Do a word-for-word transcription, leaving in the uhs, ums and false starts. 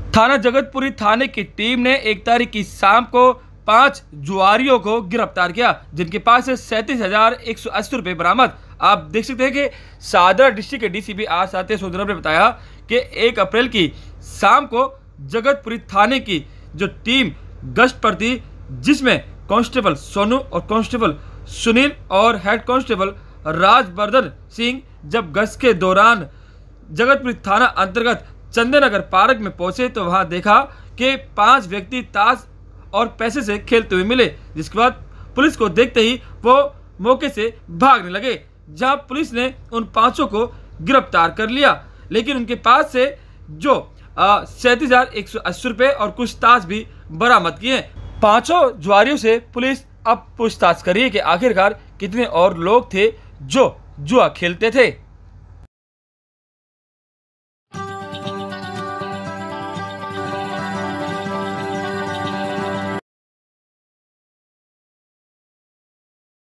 थाना जगतपुरी थाने की टीम ने एक तारीख की शाम को पांच जुआरियों को गिरफ्तार किया, जिनके पास से सैंतीस हजार एक सौ अस्सी रुपये बरामद। आप देख सकते हैं कि सादरा डिस्ट्रिक्ट के डीसीपी आर सात्य सोदरम ने बताया कि एक अप्रैल की शाम को जगतपुरी थाने की जो टीम गश्त पर थी, जिसमें कांस्टेबल सोनू और कांस्टेबल सुनील और हेड कांस्टेबल राजवर्धन सिंह जब गश्त के दौरान जगतपुरी थाना अंतर्गत चंदनगर पार्क में पहुंचे तो वहां देखा कि पांच व्यक्ति ताश और पैसे से खेलते हुए मिले, जिसके बाद पुलिस को देखते ही वो मौके से भागने लगे, जहां पुलिस ने उन पांचों को गिरफ्तार कर लिया। लेकिन उनके पास से जो सैंतीस हजार एक सौ अस्सी रुपये और कुछ ताश भी बरामद किए। पांचों जुआरियों से पुलिस अब पूछताछ कर रही है कि आखिरकार कितने और लोग थे जो जुआ खेलते थे।